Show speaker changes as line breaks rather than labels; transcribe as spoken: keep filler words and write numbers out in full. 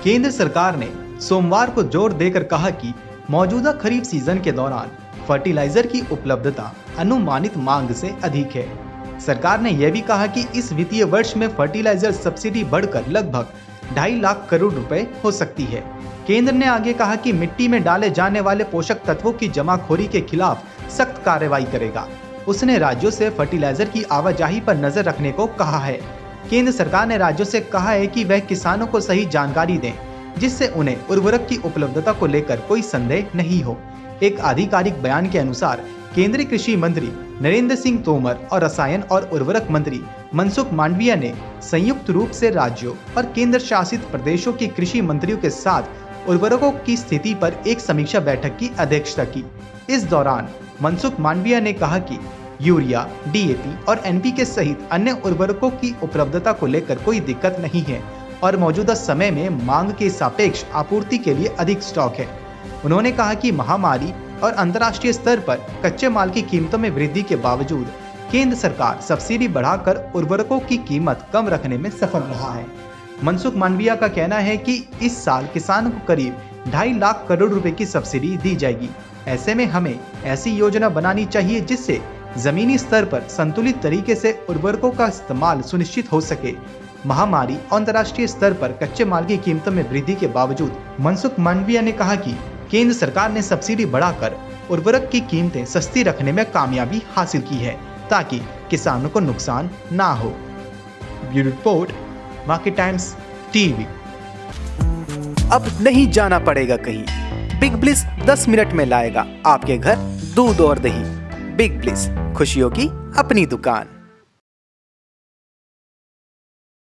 केंद्र सरकार ने सोमवार को जोर देकर कहा कि मौजूदा खरीफ सीजन के दौरान फर्टिलाइजर की उपलब्धता अनुमानित मांग से अधिक है। सरकार ने यह भी कहा कि इस वित्तीय वर्ष में फर्टिलाइजर सब्सिडी बढ़कर लगभग ढाई लाख करोड़ रुपए हो सकती है। केंद्र ने आगे कहा कि मिट्टी में डाले जाने वाले पोषक तत्वों की जमाखोरी के खिलाफ सख्त कार्रवाई करेगा। उसने राज्यों से फर्टिलाइजर की आवाजाही पर नजर रखने को कहा है। केंद्र सरकार ने राज्यों से कहा है कि वह किसानों को सही जानकारी दें, जिससे उन्हें उर्वरक की उपलब्धता को लेकर कोई संदेह नहीं हो। एक आधिकारिक बयान के अनुसार केंद्रीय कृषि मंत्री नरेंद्र सिंह तोमर और रसायन और उर्वरक मंत्री मनसुख मांडविया ने संयुक्त रूप से राज्यों और केंद्र शासित प्रदेशों के कृषि मंत्रियों के साथ उर्वरकों की स्थिति पर एक समीक्षा बैठक की अध्यक्षता की। इस दौरान मनसुख मांडविया ने कहा कि यूरिया, डी ए पी और एन पी के सहित अन्य उर्वरकों की उपलब्धता को लेकर कोई दिक्कत नहीं है और मौजूदा समय में मांग के सापेक्ष आपूर्ति के लिए अधिक स्टॉक है। उन्होंने कहा कि महामारी और अंतर्राष्ट्रीय स्तर पर कच्चे माल की कीमतों में वृद्धि के बावजूद केंद्र सरकार सब्सिडी बढ़ाकर उर्वरकों की कीमत कम रखने में सफल रहा है। मनसुख मांडविया का कहना है कि इस साल किसानों को करीब ढाई लाख करोड़ रुपए की सब्सिडी दी जाएगी। ऐसे में हमें ऐसी योजना बनानी चाहिए जिससे जमीनी स्तर पर संतुलित तरीके से उर्वरकों का इस्तेमाल सुनिश्चित हो सके। महामारी और अंतर्राष्ट्रीय स्तर पर कच्चे माल की कीमतों में वृद्धि के बावजूद मनसुख मांडविया ने कहा कि केंद्र सरकार ने सब्सिडी बढ़ाकर उर्वरक की कीमतें सस्ती रखने में कामयाबी हासिल की है ताकि किसानों को नुकसान ना हो। Bureau report, market times TV.
अब नहीं जाना पड़ेगा कहीं, बिग ब्लिस दस मिनट में लाएगा आपके घर दूध और दही। बिग ब्लिस, खुशियों की अपनी दुकान।